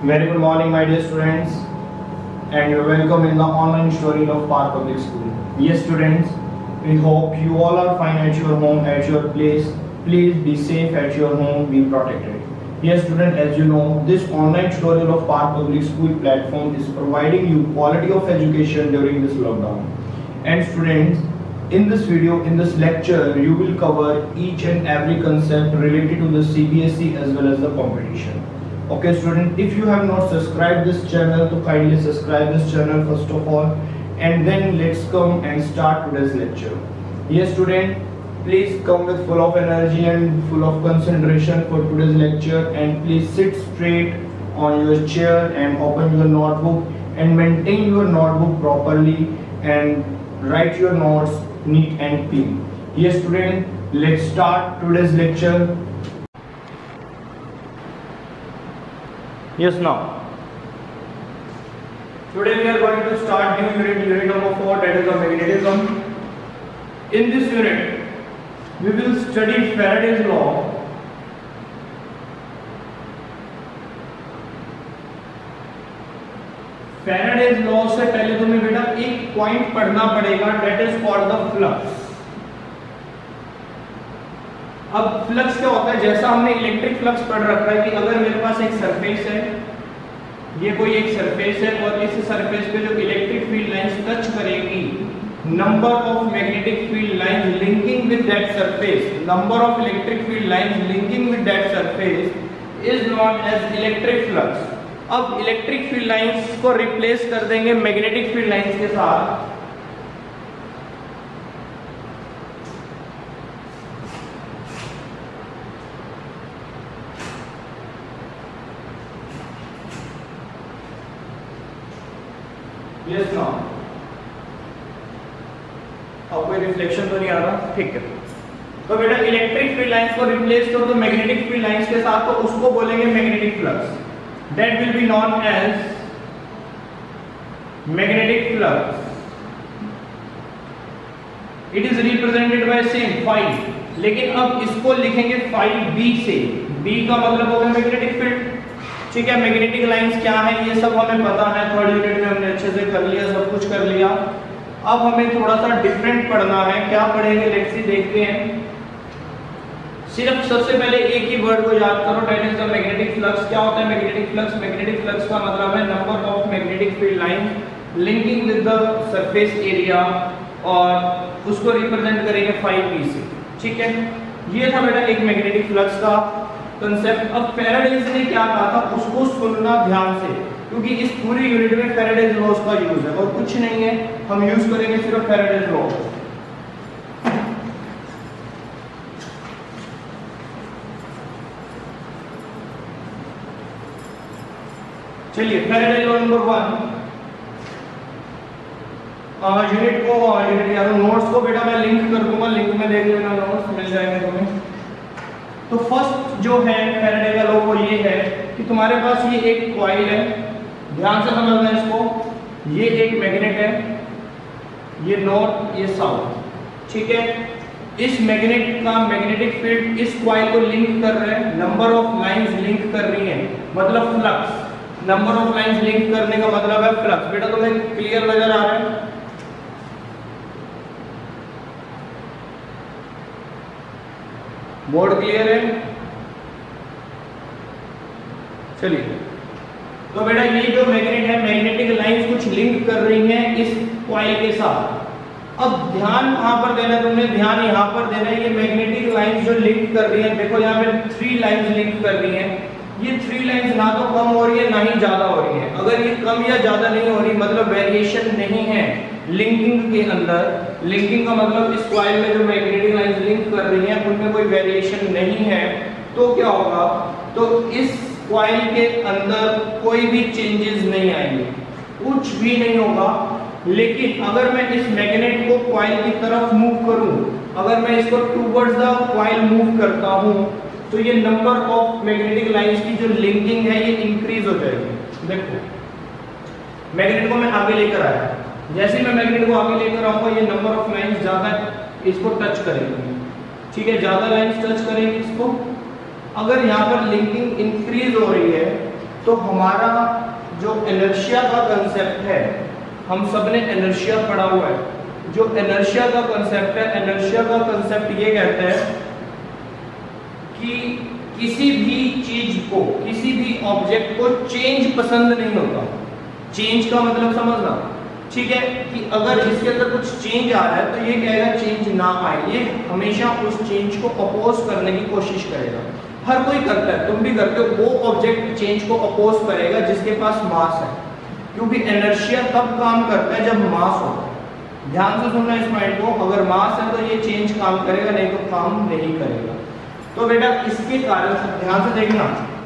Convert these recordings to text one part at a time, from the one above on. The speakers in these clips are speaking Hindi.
Very good morning, my dear students, and you're welcome in the online tutorial of Park Public School. Yes, students, we hope you all are fine at your home, at your place. Please be safe at your home, be protected. Yes, student, as you know, this online tutorial of Park Public School platform is providing you quality of education during this lockdown. And students, in this video, in this lecture, you will cover each and every concept related to the CBSE as well as the competition. Okay student, if you have not subscribed this channel, to kindly subscribe this channel first of all, and then let's come and start today's lecture. Yes student, please come with full of energy and full of concentration for today's lecture, and please sit straight on your chair and open your notebook and maintain your notebook properly and write your notes neat and clean. Yes student, let's start today's lecture. Yes, now today we are going to start new unit number 4, that is the magnetism. In this unit we will study Faraday's law. Faraday's law से पहले तुम्हें बेटा एक पॉइंट पढ़ना पड़ेगा, that is called the flux. अब फ्लक्स क्या होता है, जैसा हमने इलेक्ट्रिक फ्लक्स पढ़ रखा है कि अगर मेरे पास एक सरफेस है, ये कोई एक सरफेस है और इस सरफेस पे जो इलेक्ट्रिक फील्ड लाइंस टच करेगी, number of magnetic field lines linking with that surface, number of electric field lines linking with that surface is known as electric flux. अब इलेक्ट्रिक फील्ड लाइंस को रिप्लेस कर देंगे मैग्नेटिक फील्ड लाइंस के साथ. Yes, no. अब कोई रिफ्लेक्शन तो नहीं आ रहा, ठीक है. तो बेटा इलेक्ट्रिक फील्ड लाइंस को रिप्लेस करो तो मैग्नेटिक फील्ड लाइंस के साथ, तो उसको बोलेंगे magnetic flux. That will be known as magnetic flux. It is represented by same phi, लेकिन अब इसको लिखेंगे फाई बी से. बी का मतलब होगा मैग्नेटिक फील्ड. ठीक है, मैग्नेटिक लाइंस क्या है ये सब हमें पता है, थर्ड यूनिट में हमने अच्छे से कर लिया, सब कुछ कर लिया. अब हमें थोड़ा सा डिफरेंट पढ़ना है. क्या पढ़ेंगे, लेट्स सी, देखते हैं. सिर्फ सबसे पहले एक ही वर्ड को याद करो, that is the magnetic flux. क्या होता है मैग्नेटिक फ्लक्स? मैग्नेटिक फ्लक्स का मतलब है number of magnetic field lines linking with the surface area, और उसको रिप्रेजेंट करेंगे 5p से. ठीक है, ये था बेटा एक मैग्नेटिक फ्लक्स का कंसेप्ट. अब फैराडेज ने क्या कहा था उसको सुनना ध्यान से, क्योंकि इस पूरी यूनिट में फैराडेज लॉ का यूज है और कुछ नहीं है. हम यूज करेंगे सिर्फ फैराडेज लॉ. चलिए, फैराडेज लॉ नंबर 1. यूनिट यार नोट्स को बेटा मैं लिंक कर दूंगा, लिंक में देख लेना, नोट्स मिल जाएंगे तुम्हें. तो फर्स्ट जो है फैराडे का लॉ वो ये है कि तुम्हारे पास ये एक कॉइल है, ध्यान से समझना इसको. ये एक मैग्नेट है, ये नॉर्थ, ये साउथ. ठीक है, इस मैग्नेट का मैग्नेटिक फील्ड इस कॉइल को लिंक कर रहे हैं, नंबर ऑफ लाइंस लिंक कर रही है, मतलब flux. Number of lines link करने का मतलब है फ्लक्स. बेटा तुम्हें क्लियर नजर आ रहा है? बोर्ड क्लियर है? चलिए, तो बेटा ये जो मैग्नेट है, मैग्नेटिक लाइंस कुछ लिंक कर रही हैं इस कॉइल के साथ. अब ध्यान कहां पर देना है तुमने? ध्यान यहां पर देना है. ये मैग्नेटिक लाइंस जो लिंक कर रही हैं, देखो यहां पे 3 लाइंस लिंक कर रही हैं. ये 3 लाइंस ना तो कम हो रही है ना ही ज्यादा हो रही है. अगर ये कम या ज्यादा नहीं हो रही, मतलब वेरिएशन नहीं है लिंकिंग के अंदर. लिंकिंग का मतलब इस कॉइल में जो मैग्नेटिक लाइंस लिंक कर रही हैं उनमें कोई वेरिएशन नहीं है, तो क्या होगा? तो इस कॉइल के अंदर कोई भी चेंजेस नहीं आएंगे, कुछ भी नहीं होगा. लेकिन अगर मैं इस मैग्नेट को कॉइल की तरफ मूव करूं, अगर मैं इसको टुवर्ड्स द कॉइल मूव करता हूं, तो ये नंबर ऑफ मैग्नेटिक लाइंस की जो लिंकिंग है ये इंक्रीज हो जाएगी. देखो, मैग्नेट को मैं आगे लेकर आया, जैसे मैं मैग्नेट को आगे लेकर आऊंगा ये नंबर ऑफ लाइंस ज्यादा इसको टच करेंगे. ठीक है, ज्यादा लाइंस टच करेंगे इसको. अगर यहाँ पर लिंकिंग इंक्रीज हो रही है तो हमारा जो इनर्शिया का कंसेप्ट है, हम सब ने इनर्शिया पढ़ा हुआ है। जो इनर्शिया का कंसेप्ट है, इनर्शिया का कंसेप्ट ये कहता है कि किसी भी चीज को, किसी भी ऑब्जेक्ट को चेंज पसंद नहीं होता। चेंज का मतलब समझना, ठीक है, कि अगर इसके अंदर कुछ चेंज आ रहा है तो ये कहेगा चेंज ना आए, ये हमेशा उस चेंज को अपोज करने की कोशिश करेगा। हर कोई करता है, तुम भी करते हो। वो ऑब्जेक्ट चेंज को अपोज करेगा जिसके पास मास है, क्योंकि इनर्शिया तब काम करता है जब मास होता है। ध्यान से सुनना इस पॉइंट को, अगर मास है तो ये चेंज काम करेगा, नहीं तो काम नहीं करेगा। तो बेटा इसके कारण ध्यान से देखना,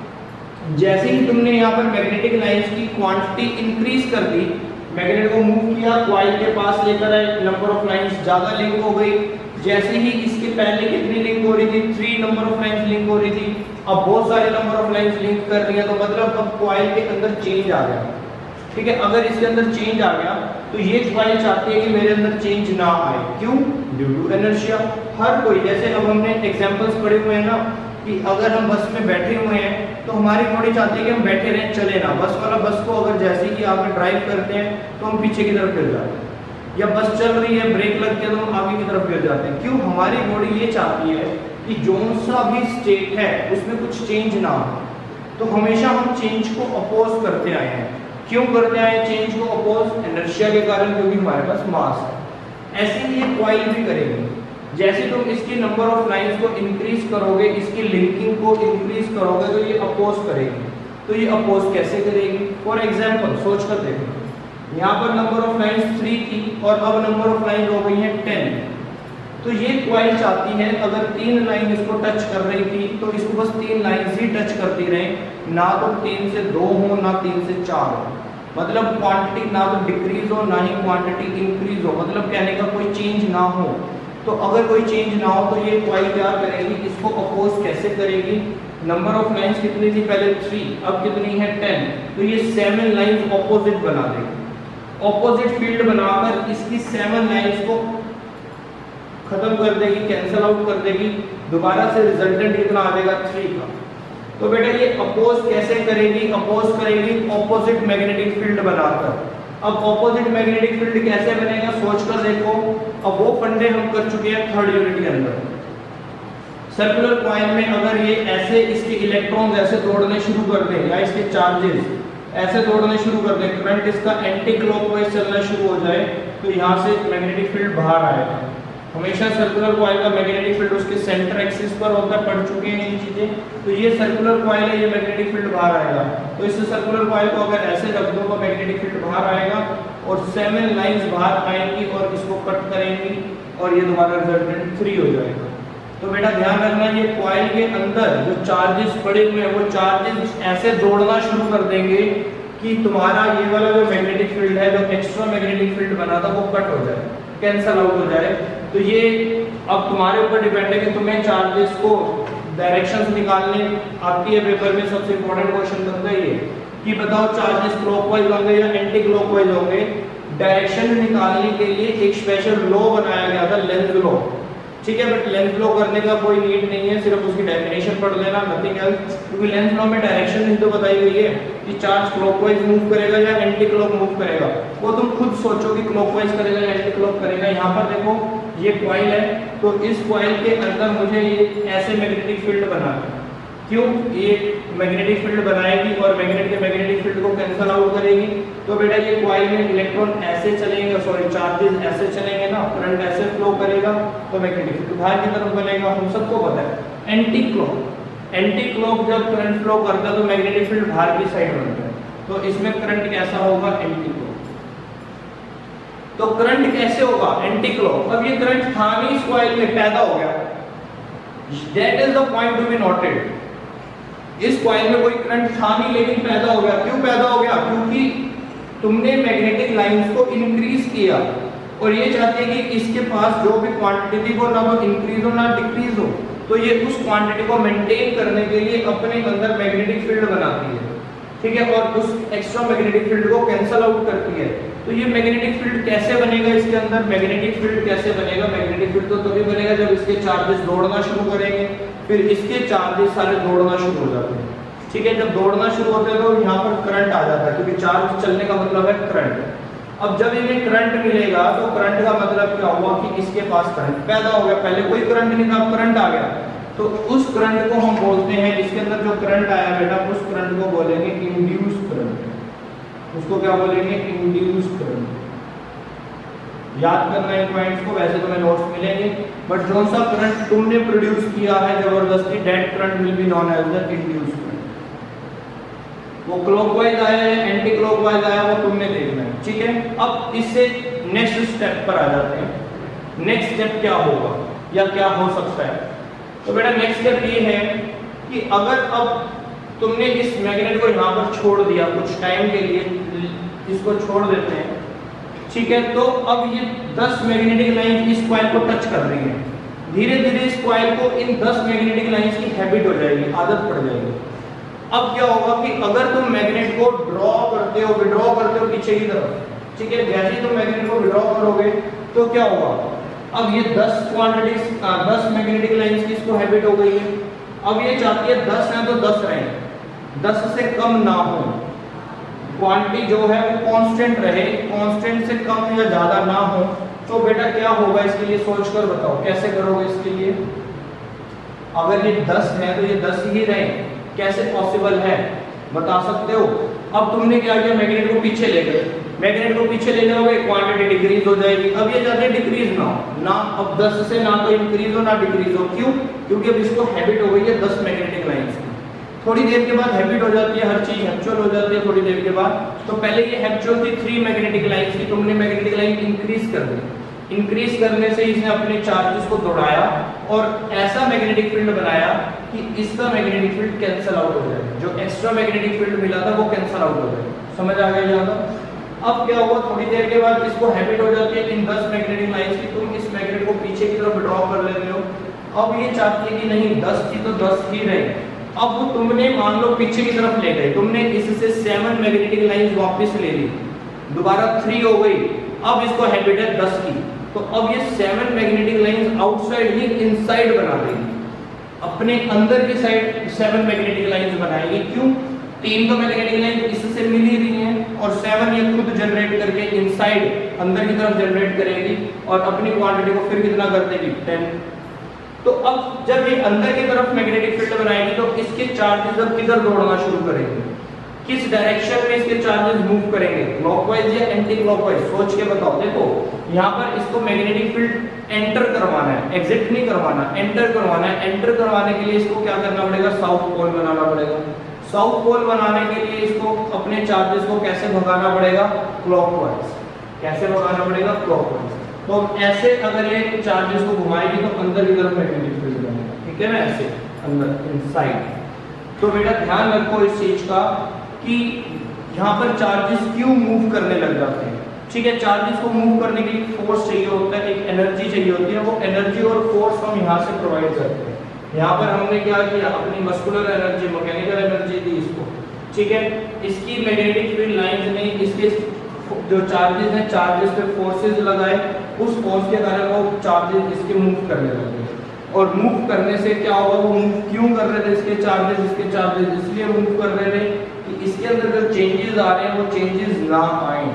जैसे ही तुमने यहाँ पर मैग्नेटिक लाइंस की क्वांटिटी इंक्रीज कर दी, मैग्नेट को मूव किया, कॉइल के पास लेकर आए, नंबर ऑफ लाइंस ज्यादा लिंक हो गई। जैसे ही इसके पहले कितनी लिंक हो रही थी, 3 नंबर ऑफ लाइंस लिंक हो रही थी, अब बहुत सारे नंबर ऑफ लाइंस लिंक कर रही है, तो मतलब अब कॉइल के अंदर चेंज आ गया। ठीक है, अगर इसके अंदर चेंज आ गया तो ये कॉइल चाहती है कि मेरे अंदर चेंज ना आए। क्यों? Due to inertia. हर कोई, जैसे अब हमने एग्जांपल्स पढ़े हुए हैं ना, कि अगर हम बस में बैठे हुए हैं तो हमारी बॉडी चाहती है कि हम बैठे रहें, चले ना। बस वाला, बस को अगर जैसे ही आप ड्राइव करते हैं तो हम पीछे की तरफ गिर जाते हैं, या बस चल रही है, ब्रेक लगती है तो हम आगे की तरफ गिर जाते हैं। क्यों? हमारी बॉडी ये चाहती है कि जो सा भी स्टेट है उसमें कुछ चेंज ना हो। तो हमेशा हम चेंज को अपोज करते आए हैं। क्यों करते आए चेंज को अपोज? इनर्शिया के कारण, क्योंकि हमारे पास मास है। ऐसे ही ये कॉइल भी करेगी। जैसे तुम इसकी नंबर ऑफ लाइंस को इंक्रीज करोगे, इसकी लिंकिंग को इंक्रीज करोगे, तो ये अपोज करेगी। तो ये अपोज कैसे करेगी? फॉर एग्जांपल सोच कर देखो, यहाँ पर नंबर ऑफ लाइंस 3 थी और अब नंबर ऑफ लाइन हो गई है 10। तो ये कॉइल चाहती है अगर 3 लाइन इसको टच कर रही थी तो इसको बस 3 लाइन ही टच करती रहे, ना तो 3 से 2 हो, ना 3 से 4 हो। मतलब क्वांटिटी ना तो डिक्रीज हो, ना ही क्वांटिटी इंक्रीज हो, मतलब कहने का कोई चेंज ना हो। तो अगर कोई चेंज ना हो तो ये कॉइल क्या करेगी? इसको अपोज कैसे करेगी? नंबर ऑफ लाइंस कितनी थी पहले? 3, अब कितनी है? 10। तो ये 7 लाइंस ऑपोजिट बना देगी। ऑपोजिट फील्ड बनाकर इसकी 7 लाइंस को खत्म कर देगी, कैंसल आउट कर देगी। दोबारा से रिजल्टेंट कितना आ जाएगा? 3 का। तो बेटा ये अपोज कैसे करेगी? अपोज करेगी ऑपोजिट मैग्नेटिक फील्ड बनाकर। अब ऑपोजिट मैग्नेटिक फील्ड कैसे बनेगा सोच कर देखो। अब वो फंडे हम कर चुके हैं 3rd यूनिट के अंदर। सर्कुलर कॉइल में अगर ये ऐसे इसके इलेक्ट्रॉन्स ऐसे दौड़ने शुरू कर दें, या इसके चार्जेस ऐसे दौड़ने शुरू कर दें, करंट इसका एंटी क्लॉकवाइज चलना शुरू हो जाए, तो यहाँ से मैग्नेटिक फील्ड बाहर आएगा। हमेशा सर्कुलर कॉइल का मैग्नेटिक फील्ड उसके सेंटर एक्सिस पर होता है, पढ़ चुके हैं ये चीजें। तो ये सर्कुलर कॉइल है, ये मैग्नेटिक फील्ड बाहर आएगा। तो इस सर्कुलर कॉइल को अगर ऐसे रख दो तो मैग्नेटिक फील्ड बाहर आएगा और 7 लाइंस बाहर आएंगी और इसको कट करेंगी और ये दोबारा रिजल्टेंट 3 हो जाएगा। तो बेटा ध्यान रखना, ये कॉइल के अंदर जो चार्जेस पड़े हुए हैं वो चार्जेस ऐसे दौड़ना शुरू कर देंगे कि तुम्हारा ये वाला जो मैग्नेटिक फील्ड है, जो एक्स्ट्रा मैग्नेटिक फील्ड बना था, वो कट हो जाए, कैंसल आउट हो जाए। तो ये अब तुम्हारे ऊपर डिपेंड है कि तुम्हें चार्जेस को डायरेक्शंस निकालने आती है। पेपर में सबसे इंपॉर्टेंट क्वेश्चन बनता है ये कि बताओ चार्जेस क्लॉकवाइज होंगे या एंटी क्लॉकवाइज होंगे। डायरेक्शन निकालने के लिए एक स्पेशल लॉ बनाया गया था, लेंज लॉ। ठीक है, बट लेंज लॉ करने का कोई नीड नहीं है, सिर्फ उसकी डेफिनेशन पढ़ लेना, नथिंग एल्स। क्योंकि लेंज लॉ में डायरेक्शन नहीं तो बताई गई है कि चार्ज क्लॉकवाइज मूव करेगा या एंटी क्लॉक मूव करेगा। वो तुम खुद सोचो कि क्लॉकवाइज करेगा या एंटी क्लॉक करेगा। यहाँ पर देखो ये कॉइल है, तो इस कॉइल के अंदर मुझे ये ऐसे मैग्नेटिक फील्ड बनाना है। क्यों? ये मैग्नेटिक फील्ड बनाएगी और मैग्नेट के मैग्नेटिक फील्ड को कैंसल आउट करेगी। तो बेटा ये कॉइल में इलेक्ट्रॉन ऐसे चलेंगे, सॉरी चार्जेस ऐसे चलेंगे ना, करंट ऐसे फ्लो करेगा, तो मैग्नेटिक फील्ड बाहर की तरफ बनेगा। हम सबको पता है एंटी क्लॉक, एंटी क्लॉक जब करंट फ्लो करता है तो मैग्नेटिक फील्ड बाहर की साइड बनता है। तो इसमें करंट कैसा होगा? Anti clock. तो करंट कैसे होगा? Anti clock. अब ये करंट था नहीं, इस कॉइल में पैदा हो गया। That is the point to be noted. इस कॉइल में कोई करंट था नहीं लेकिन पैदा हो गया। क्यों पैदा हो गया? क्योंकि तुमने मैग्नेटिक लाइंस को इंक्रीज किया और ये चाहते हैं कि इसके पास जो भी क्वांटिटी थी वो ना तो इंक्रीज हो ना डिक्रीज हो। तो ये उस क्वांटिटी को मेंटेन करने के लिए अपने अंदर मैग्नेटिक फील्ड बनाती है, ठीक है, और उस एक्स्ट्रा मैग्नेटिक फील्ड को कैंसल आउट करती है। तो ये मैग्नेटिक फील्ड कैसे बनेगा? इसके अंदर मैग्नेटिक फील्ड कैसे बनेगा? मैग्नेटिक फील्ड तो तभी बनेगा जब इसके चार्जेस दौड़ना शुरू करेंगे, फिर इसके चार्जेस सारे दौड़ना शुरू हो जाते हैं। ठीक है, जब दौड़ना शुरू होते हैं तो यहाँ पर करंट आ जाता है, क्योंकि चार्ज चलने का मतलब है करंट। अब जब इन्हें करंट मिलेगा तो करंट का मतलब क्या हुआ कि इसके पास करंट पैदा हो गया। पहले कोई करंट नहीं था, करंट आ गया, तो उस करंट को हम बोलते हैं, इसके अंदर जो करंट आया बेटा, उस करंट को बोलेंगे इंड्यूस करंट। उसको क्या बोलेंगे? Induce current. याद करना इन पॉइंट्स को, वैसे तो मैं नोट्स मिलेंगे, बट जो सा करंट तुमने प्रोड्यूस किया है जबरदस्ती, that current will be known as the induce current. वो क्लॉकवाइज आया है, एंटी क्लॉकवाइज आया, वो तुमने देखना है, ठीक है। अब इससे नेक्स्ट स्टेप पर आ जाते हैं। नेक्स्ट स्टेप क्या होगा या क्या हो सकता है? तो बेटा नेक्स्ट स्टेप ये है कि अगर अब तुमने इस मैग्नेट को यहाँ पर छोड़ दिया कुछ टाइम के लिए, इसको छोड़ देते हैं, ठीक है, तो अब ये 10 मैग्नेटिक लाइन इस कॉइल को टच कर रही है। धीरे धीरे इस कॉइल को इन 10 मैग्नेटिक लाइंस की हैबिट हो जाएगी, आदत पड़ जाएगी। अब क्या होगा कि अगर तुम मैग्नेट को ड्रॉ करते हो, विड्रॉ करते हो पीछे की तरफ, ठीक है, जैसे ही तुम मैग्नेट को विड्रॉ करोगे तो क्या होगा? अब ये 10 मैग्नेटिक लाइंस की इसको हैबिट हो गई है। अब ये चाहती है 10 है तो 10 रहे, 10 से कम ना हो, क्वांटिटी जो है वो कांस्टेंट रहे, कांस्टेंट से कम या ज्यादा ना हो। तो बेटा क्या होगा इसके लिए, सोच कर बताओ कैसे करोगे इसके लिए। अगर ये 10 है तो ये 10 ही रहे, कैसे पॉसिबल है, बता सकते हो? अब तुमने क्या किया, मैग्नेट को पीछे ले गए, मैग्नेट को पीछे ले जाओगे, क्वांटिटी डिक्रीज हो जाएगी। अब ये चाहते हैं डिक्रीज ना हो, ना अब 10 से ना तो इंक्रीज हो ना डिक्रीज हो। क्यों? क्योंकि अब इसको हैबिट हो गई है 10 मैग्नेटिक लाइंस की। थोड़ी देर के बाद हैबिट हो जाती है, हर चीज हैबिचुअल हो जाती है थोड़ी देर के बाद। तो पहले ये हैबिचुअल थी 3 मैग्नेटिक लाइंस की, तुमने मैग्नेटिक लाइन इंक्रीज कर दी। इंक्रीज करने से इसने अपने चार्जेस को दौड़ाया और ऐसा मैग्नेटिक फील्ड बनाया कि इसका मैग्नेटिक फील्ड कैंसिल आउट हो जाएगा, जो एक्स्ट्रा मैग्नेटिक फील्ड मिला था वो कैंसिल आउट हो जाएगा। समझ आ गया यहाँ तक? अब क्या हुआ, थोड़ी देर के बाद इसको हैबिट हो जाती है इन 10 मैग्नेटिक लाइंस की, तुम इस मैग्नेट को पीछे की तरफ ड्रॉ कर लेते हो। अब ये चाहती है कि नहीं 10 थी तो 10 ही रहे। अब तुमने मान लो पीछे की तरफ ले गए, तुमने इससे 7 मैग्नेटिक लाइंस वापस ले ली, दोबारा 3 हो गई। अब इसको हैबिट है 10 की, तो अब ये 7 मैग्नेटिक लाइंस आउटसाइड ही इनसाइड बना देगी, अपने अंदर की साइड 7 मैग्नेटिक लाइंस बनाएगी। क्यों? 3 तो मैग्नेटिक लाइन इससे मिल ही रही हैं और 7 ये खुद जनरेट करके इनसाइड अंदर की तरफ जनरेट करेगी और अपनी क्वांटिटी को फिर कितना कर देगी, 10। तो अब जब ये अंदर की तरफ मैग्नेटिक फील्ड बनाएगी तो इसके चार्जेस अब किधर दौड़ना शुरू करेंगे, किस डायरेक्शन में इसके चार्जेस मूव करेंगे, क्लॉकवाइज या एंटी क्लॉकवाइज? सोच के बताओ। देखो यहाँ पर इसको मैग्नेटिक फील्ड एंटर करवाना है, एग्जिट नहीं करवाना, एंटर करवाना है। एंटर करवाने के लिए इसको क्या करना पड़ेगा, साउथ पोल बनाना पड़ेगा। साउथ पोल बनाने के लिए इसको अपने चार्जेस को कैसे भगाना पड़ेगा, क्लॉकवाइज। कैसे भगाना पड़ेगा, क्लॉकवाइज। तो ऐसे अगर ये चार्जेस को घुमाएगी तो अंदर की तरफ मैग्नेटिक फील्ड बनेगा, ठीक है ना, ऐसे अंदर इनसाइड। तो बेटा ध्यान रखो इस चीज का कि यहाँ पर चार्जेस क्यों मूव करने लग जाते हैं, ठीक है। चार्जेस को मूव करने के लिए फोर्स चाहिए होता है, एक एनर्जी चाहिए होती है, वो एनर्जी और फोर्स हम यहाँ से प्रोवाइड करते हैं। यहाँ पर हमने क्या किया, अपनी मस्कुलर एनर्जी, मैकेनिकल एनर्जी दी इसको, ठीक है। इसकी मैग्नेटिक फील्ड लाइंस ने इसके जो चार्जेस हैं, चार्जेस पे फोर्सेस लगाए, उस फोर्स के कारण वो चार्जेस इसके मूव करने लगे। और मूव करने से क्या होगा, वो मूव क्यों कर रहे थे इसके चार्जेस इसलिए मूव कर रहे थे कि इसके अंदर जो चेंजेस आ रहे हैं वो चेंजेस ना आए।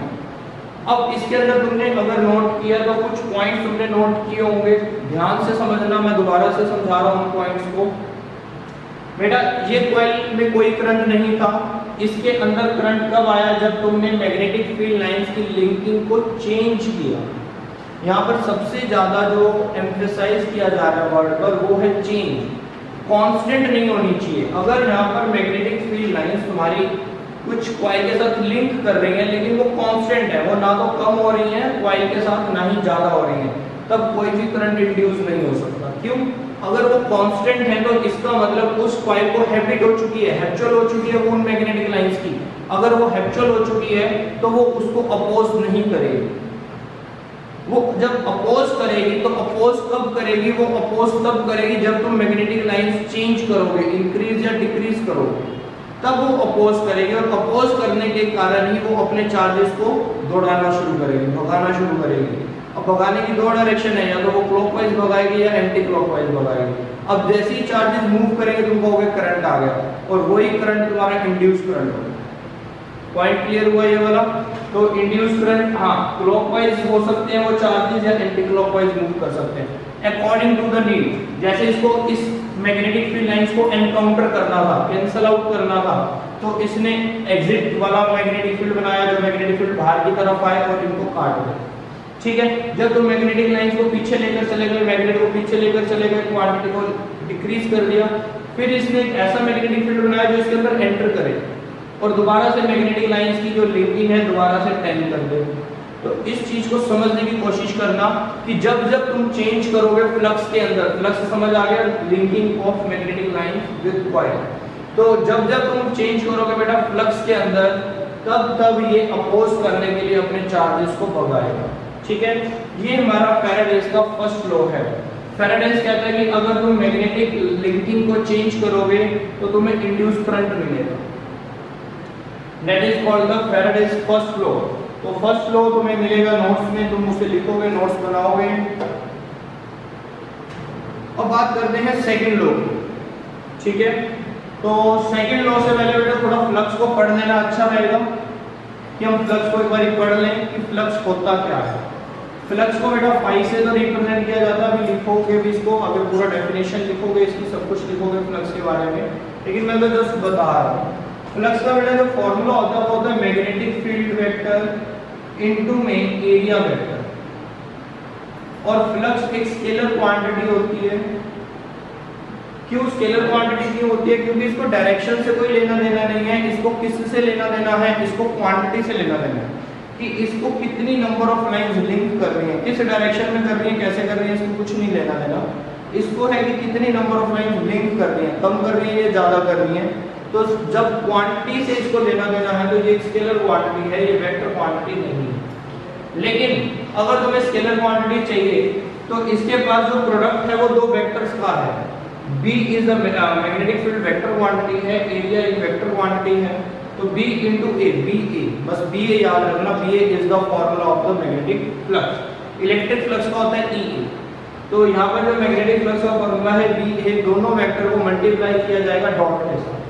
अब इसके अंदर तुमने अगर नोट किया तो कुछ पॉइंट्स तुमने नोट किए होंगे, ध्यान से समझना, मैं दोबारा से समझा रहा हूँ पॉइंट्स को। बेटा ये कॉइल में कोई करंट नहीं था, इसके अंदर करंट कब आया, जब तुमने मैग्नेटिक फील्ड लाइंस की लिंकिंग को चेंज किया। यहाँ पर सबसे ज्यादा जो एम्फेसाइज किया जा रहा है वर्ड पर वो है चेंज, कांस्टेंट नहीं होनी चाहिए। अगर यहाँ पर मैग्नेटिक फील्ड लाइंस तुम्हारी कुछ कॉइल के साथ लिंक कर रही है लेकिन वो कांस्टेंट है, वो ना तो कम हो रही है कॉइल के साथ ना ही ज्यादा हो रही है, तब कोई भी करंट इंड्यूस नहीं हो सकता। क्यों? अगर वो कांस्टेंट है तो इसका मतलब उस कॉइल को हैबिट हो चुकी है, हैबिचुअल हो चुकी है वो उन मैग्नेटिक लाइंस की। अगर वो हैबिचुअल हो चुकी है तो वो उसको अपोज नहीं करेगी। वो जब अपोज करेगी तो अपोज कब करेगी, वो अपोज तब करेगी जब तुम मैग्नेटिक लाइंस चेंज करोगे, इंक्रीज या डिक्रीज करोगे। तब वो अपोज करेगी, और अपोज करने के कारण ही वो अपने चार्जेस को दौड़ाना शुरू करेगी, भगाना शुरू करेगी। अब भगाने की दो डायरेक्शन है, या तो वो क्लॉकवाइज भगाएगी या एंटी क्लॉकवाइज भगाएगी। अब जैसे ही चार्जेस मूव करेंगे तुम कहोगे करंट आ गया, और वही करंट तुम्हारा इंड्यूस करंट होगा। पॉइंट क्लियर हुआ ये वाला? तो इंड्यूस करंट, हाँ, क्लॉकवाइज हो सकते हैं वो चार्जेस, या एंटी क्लॉकवाइज मूव कर सकते हैं अकॉर्डिंग टू द नीड। जैसे इसको इस मैग्नेटिक फील्ड लाइंस को एनकाउंटर करना था, कैंसल आउट करना था, तो इसने एग्जिट वाला मैग्नेटिक फील्ड बनाया, जो मैग्नेटिक फील्ड बाहर की तरफ आए और इनको काट दे। ठीक है, जब तुम मैग्नेटिक लाइंस को पीछे लेकर चले गए, मैग्नेट को पीछे लेकर चले गए, क्वांटिटी को डिक्रीज कर दिया, फिर इसने एक ऐसा मैग्नेटिक फील्ड बनाया जो इसके अंदर एंटर करे, और दोबारा से मैग्नेटिक लाइंस की जो लिंकिंग है दोबारा से टेन कर दे। तो इस चीज को समझने की कोशिश करना कि जब जब तुम चेंज करोगे फ्लक्स के अंदर, फ्लक्स समझ आ गया, linking of magnetic lines with coil, तो जब जब तुम चेंज करोगे बेटा फ्लक्स के अंदर, तब तब ये अपोज करने के लिए अपने चार्जेस को भगाएगा। ठीक है, ये हमारा फैराडेज का फर्स्ट लॉ है। फैराडेज कहता है कि अगर तुम मैग्नेटिक लिंकिंग को चेंज करोगे तो तुम्हें इंड्यूस करंट मिलेगा। That is called the Faraday's first law. तो फर्स्ट लॉ तुम्हें मिलेगा नोट्स में, तुम उसे लिखोगे, नोट्स बनाओगे। अब बात करते हैं सेकंड लॉ। ठीक है, तो सेकंड लॉ से पहले बेटा थोड़ा फ्लक्स को पढ़ लेना अच्छा रहेगा, कि हम फ्लक्स को एक बार पढ़ लें कि फ्लक्स होता क्या है। फ्लक्स को बेटा फाई से तो रिप्रेजेंट किया जाता है, अभी लिखोगे भी इसको, अगर पूरा डेफिनेशन लिखोगे इसकी, सब कुछ लिखोगे फ्लक्स के बारे में, लेकिन मैं तो जस्ट बता रहा हूँ। फ्लक्स का बेटा जो फॉर्मूला होता है वो होता है मैग्नेटिक फील्ड वेक्टर इनटू में एरिया वेक्टर, और फ्लक्स एक स्केलर क्वांटिटी होती है। क्यों स्केलर क्वांटिटी क्यों होती है? क्योंकि इसको डायरेक्शन से कोई लेना देना नहीं है, इसको किससे लेना देना है, इसको क्वांटिटी से लेना देना है, कि इसको कितनी नंबर ऑफ लाइंस लिंक कर रही है, किस डायरेक्शन में कर रही है, कैसे कर रही है, इसको कुछ नहीं लेना देना। इसको है कि कितनी नंबर ऑफ लाइंस लिंक कर रही है, कम कर रही है या ज्यादा कर रही है। तो जब क्वांटिटी से इसको लेना देना है तो ये स्केलर क्वांटिटी है, ये वेक्टर क्वांटिटी नहीं है। लेकिन अगर तुम्हें स्केलर क्वांटिटी चाहिए तो इसके पास जो प्रोडक्ट है वो दो वेक्टर्स का है। B is the magnetic field vector quantity है, एरिया एक वेक्टर क्वांटिटी है, तो B into A, BA, बस BA याद रखना, BA is the formula of the magnetic flux. Electric flux का होता है EA। तो यहाँ पर जो मैग्नेटिक फ्लक्स का फॉर्मूला है BA, दोनों वेक्टर को मल्टीप्लाई किया जाएगा डॉट के साथ।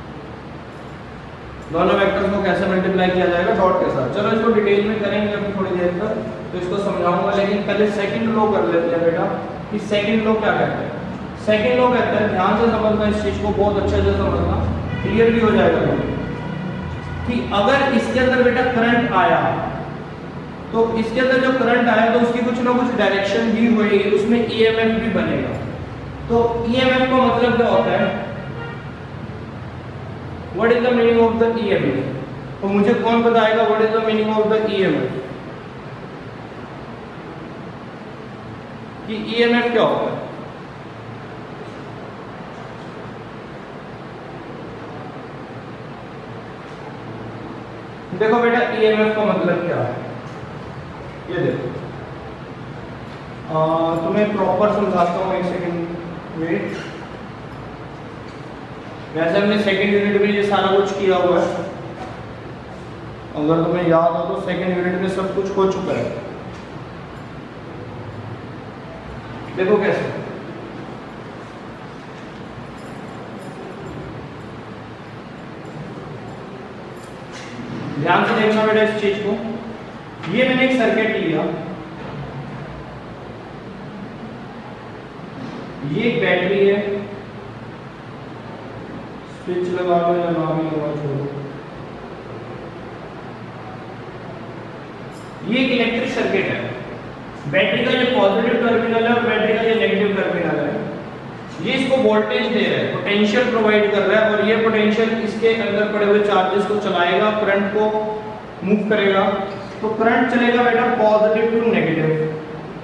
दोनों वेक्टर्स को कैसे मल्टीप्लाई किया जाएगा? डॉट के साथ। चलो इसको डिटेल में करेंगे अभी थोड़ी देर तक, तो इसको समझाऊंगा, लेकिन पहले सेकंड लॉ कर लेते हैं बेटा, कि सेकंड लॉ क्या कहता है। सेकंड लॉ कहता है, ध्यान से समझना इस चीज को, बहुत अच्छे से समझना, क्लियर भी हो जाएगा, कि अगर इसके अंदर बेटा करंट आया, तो इसके अंदर जो करंट आया तो उसकी कुछ ना कुछ डायरेक्शन भी होगी, उसमें ईएमएफ भी बनेगा। तो ईएमएफ का मतलब क्या होता है? What is the meaning of the EMF? तो मुझे कौन बताएगा what is the meaning of the EMF, कि ईएमएफ क्या होता है? देखो बेटा ईएमएफ का मतलब क्या है, ये देखो, तुम्हें प्रॉपर समझाता हूँ, एक सेकंड वेट। वैसे हमने सेकंड यूनिट में ये सारा कुछ किया हुआ है, अगर तुम्हें याद हो तो सेकंड यूनिट में सब कुछ हो चुका है। देखो कैसे, ध्यान से देखना बेटा इस चीज को। ये मैंने एक सर्किट लिया, ये एक बैटरी है, स्विच लगा लो या ना भी लगा छोड़ो। ये एक इलेक्ट्रिक सर्किट है, बैटरी का ये पॉजिटिव टर्मिनल है और बैटरी का ये नेगेटिव टर्मिनल है। ये इसको वोल्टेज दे रहा है, पोटेंशियल प्रोवाइड कर रहा है, और ये पोटेंशियल इसके अंदर पड़े हुए चार्जेस को चलाएगा, करंट को मूव करेगा। तो करंट चलेगा बेटा पॉजिटिव टू नेगेटिव,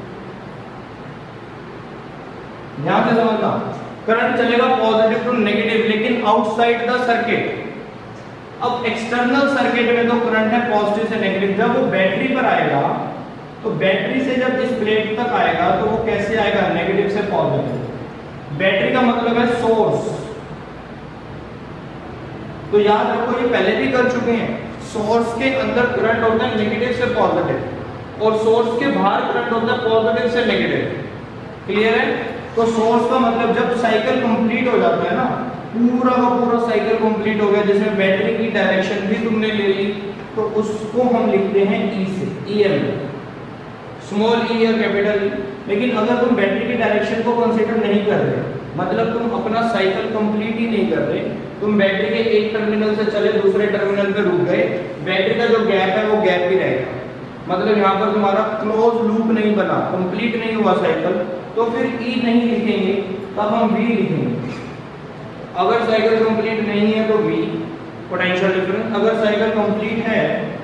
ध्यान से समझना, करंट चलेगा पॉजिटिव टू नेगेटिव, लेकिन आउटसाइड द सर्किट। अब एक्सटर्नल सर्किट में तो करंट है पॉजिटिव से नेगेटिव, जब वो बैटरी पर आएगा तो बैटरी से जब इस प्लेट तक आएगा तो वो कैसे आएगा? नेगेटिव से पॉजिटिव। बैटरी का मतलब है सोर्स, तो याद रखो, ये पहले भी कर चुके हैं, सोर्स के अंदर करंट होता है नेगेटिव से पॉजिटिव और सोर्स के बाहर करंट होता है पॉजिटिव से नेगेटिव। क्लियर है? तो सोर्स का मतलब जब साइकिल कंप्लीट हो जाता है ना, पूरा का पूरा साइकिल कंप्लीट हो गया, जिसमें बैटरी की डायरेक्शन भी तुमने ले ली, तो उसको हम लिखते हैं ई से, ईएमएफ, स्मॉल ई या कैपिटल ई। लेकिन अगर तुम बैटरी की डायरेक्शन को कंसीडर नहीं कर रहे, मतलब तुम अपना साइकिल कंप्लीट ही नहीं कर रहे, तुम बैटरी के एक टर्मिनल से चले दूसरे टर्मिनल पे रुक गए, बैटरी का जो गैप है वो गैप ही रहेगा, मतलब यहाँ पर तुम्हारा क्लोज लूप नहीं बना, कंप्लीट नहीं हुआ साइकिल, तो फिर ई नहीं लिखेंगे, तब हम वी लिखेंगे। अगर साइकिल कंप्लीट नहीं है तो वी पोटेंशियल डिफरेंस, अगर साइकिल कंप्लीट है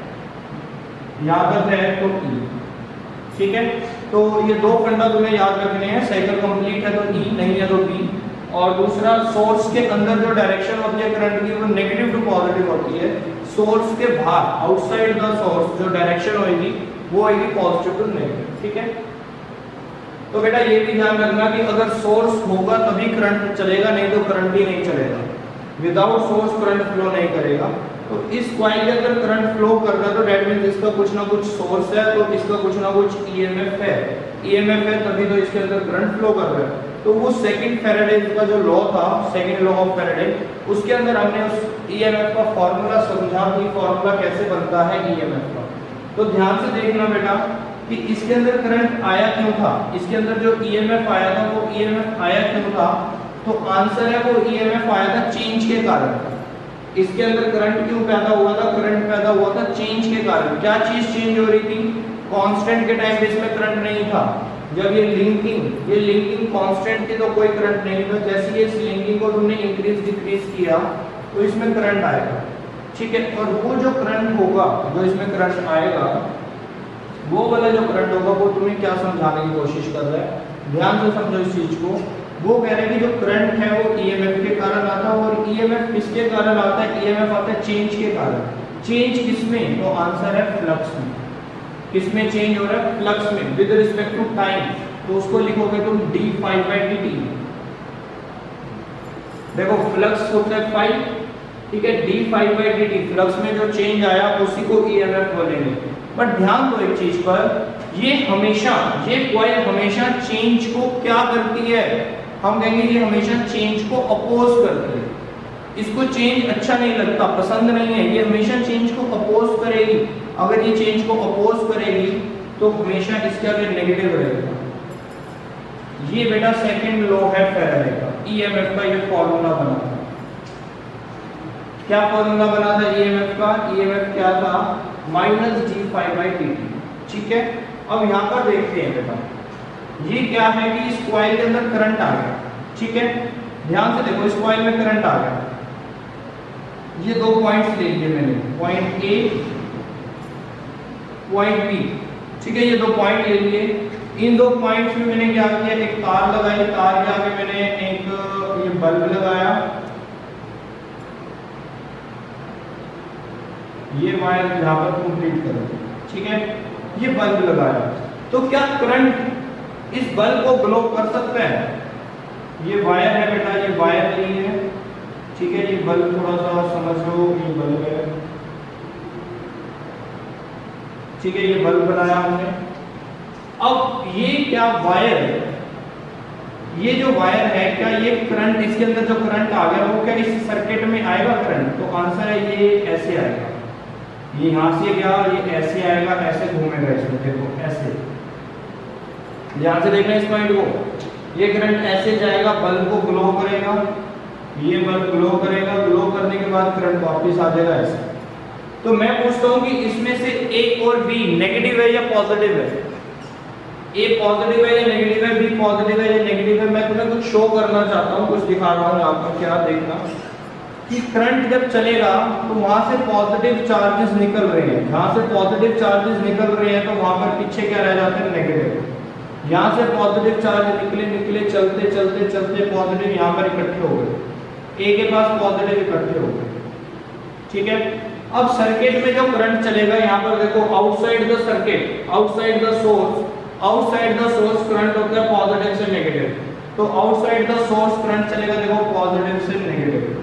यहाँ तक है तो ई। ठीक है, तो ये दो फंडा तुम्हें याद रखने हैं, साइकिल कंप्लीट है तो ई, नहीं है तो बी। और दूसरा, सोर्स के अंदर जो डायरेक्शन होती है करंट की वो नेगेटिव टू पॉजिटिव होती है, सोर्स के बाहर आउटसाइड द सोर्स जो डायरेक्शन होगी वो होगी पॉजिटिव टू नेगेटिव। ठीक है, तो बेटा ये भी ध्यान रखना कि अगर सोर्स होगा तभी करंट चलेगा, नहीं तो करंट ही नहीं चलेगा, विदाउट सोर्स करंट फ्लो नहीं करेगा। तो इस कॉइल के अंदर करंट फ्लो कर रहा है तो डेट मींस इसका कुछ ना कुछ सोर्स है, तो इसका कुछ ना कुछ ईएमएफ है, ईएमएफ है तभी तो इसके अंदर करंट फ्लो कर रहा है। तो वो सेकंड फैराडे का जो लॉ था, सेकंड लॉ ऑफ फैराडे, उसके अंदर हमने उस ईएमएफ का फार्मूला समझा कि फार्मूला कैसे बनता है ईएमएफ का। तो ध्यान से देखना बेटा कि इसके अंदर करंट आया क्यों था, इसके अंदर जो ईएमएफ आया था वो ईएमएफ आया क्यों था, तो आंसर है वो ईएमएफ आया था चेंज के कारण। इसके अंदर करंट क्यों पैदा हुआ था, करंट पैदा हुआ था चेंज के कारण। क्या चीज चेंज हो रही थी, कांस्टेंट के टाइम पे इसमें करंट नहीं था, जब ये लिंकिंग कांस्टेंट थी तो कोई करंट नहीं था, जैसे इस लिंकिंग को तुमने इंक्रीज डिक्रीज किया तो इसमें करंट आएगा। ठीक है, और वो जो करंट होगा, जो इसमें करंट आएगा, वो वाला जो करंट होगा वो तुम्हें क्या समझाने की कोशिश कर रहा है, ध्यान से समझो इस चीज को। वो कह रहे हैं कि जो करंट है वो ईएमएफ के कारण आता है, और ईएमएफ किसके कारण आता है, ईएमएफ आता है चेंज के कारण। चेंज किसमें, तो आंसर है फ्लक्स में। किसमें चेंज हो रहा है, फ्लक्स में, विद रिस्पेक्ट टू टाइम। तो उसको लिखोगे तुम d∅dt। देखो फ्लक्स होता है फाई, ठीक है, d∅dt, फ्लक्स में जो चेंज आया उसी को ईएमएफ बोलेंगे। बट ध्यान दो एक चीज पर, ये कॉइल हमेशा चेंज को क्या करती है, हम कहेंगे ये हमेशा चेंज को अपोज करती है। इसको चेंज अच्छा नहीं लगता, पसंद नहीं है, ये हमेशा चेंज को अपोज करेगी। अगर ये चेंज को अपोज करेगी तो हमेशा इसका भी नेगेटिव रहेगा। ये बेटा सेकंड लॉ है फैराडे का, ईएमएफ का ये फॉर्मूला बना था। क्या फॉर्मूला बना था ईएमएफ का, ईएमएफ क्या था, -d∅dt। ठीक है, अब यहाँ पर देखते हैं बेटा, ये क्या है कि इस कॉइल के अंदर करंट आ गया। ठीक है, ध्यान से देखो, इस कॉइल में करंट आ गया, ये दो पॉइंट्स ले लिए मैंने, पॉइंट ए, पॉइंट बी। ठीक है, ये दो पॉइंट ले लिए, इन दो पॉइंट्स में मैंने क्या किया, एक तार लगाई, तार के आगे मैंने एक ये बल्ब लगाया, ये वायर यहाँ पर कंप्लीट करो। ठीक है, ये बल्ब लगाया, तो क्या करंट इस बल्ब को ग्लो कर सकता है, ये वायर है बेटा, ये वायर नहीं है। ठीक है, ये बल्ब थोड़ा सा समझ लो, ये बल्ब है। ठीक है, ये बल्ब बनाया हमने। अब ये क्या वायर, ये जो वायर है, क्या ये करंट, इसके अंदर जो करंट आ गया वो क्या इस सर्किट में आएगा करंट, तो आंसर है ये ऐसे आएगा, ये यहां से गया, ये ऐसे आएगा, ऐसे घूमेगा इसमें, देखो ऐसे, ध्यान से देखना इस पॉइंट को, ये करंट ऐसे जाएगा, बल्ब को ग्लो करेगा, ये बल्ब ग्लो करेगा, ग्लो करने के बाद करंट वापस आ जाएगा ऐसे। तो मैं पूछता हूं कि इसमें से ए और बी नेगेटिव है या पॉजिटिव है, ए पॉजिटिव है या नेगेटिव है, बी पॉजिटिव है या नेगेटिव है। मैं तुम्हें कुछ शो करना चाहता हूं, कुछ दिखा रहा हूं यहाँ पर, क्या देखना कि करंट जब चलेगा तो वहां से पॉजिटिव चार्जेस निकल रहे हैं, जहां से पॉजिटिव चार्जेस निकल रहे हैं तो वहां पर पीछे क्या रह जाते हैं, नेगेटिव। यहां से पॉजिटिव चार्ज निकले चलते चलते चलते पॉजिटिव यहां पर इकट्ठे हो गए, ए के पास पॉजिटिव इकट्ठे हो गए। ठीक है, अब सर्किट में जो करंट चलेगा, यहाँ पर देखो outside the circuit, outside the source current होता है पॉजिटिव से नेगेटिव। तो आउटसाइड द सोर्स करंट चलेगा, देखो पॉजिटिव से नेगेटिव।